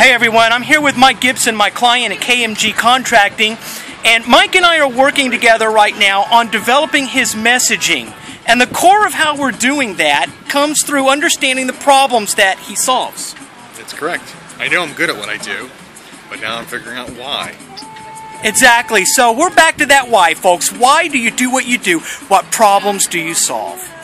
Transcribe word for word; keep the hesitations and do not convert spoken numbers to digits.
Hey everyone, I'm here with Mike Gibson, my client at K M G Contracting, and Mike and I are working together right now on developing his messaging. And the core of how we're doing that comes through understanding the problems that he solves. That's correct. I know I'm good at what I do, but now I'm figuring out why. Exactly. So we're back to that why, folks. Why do you do what you do? What problems do you solve?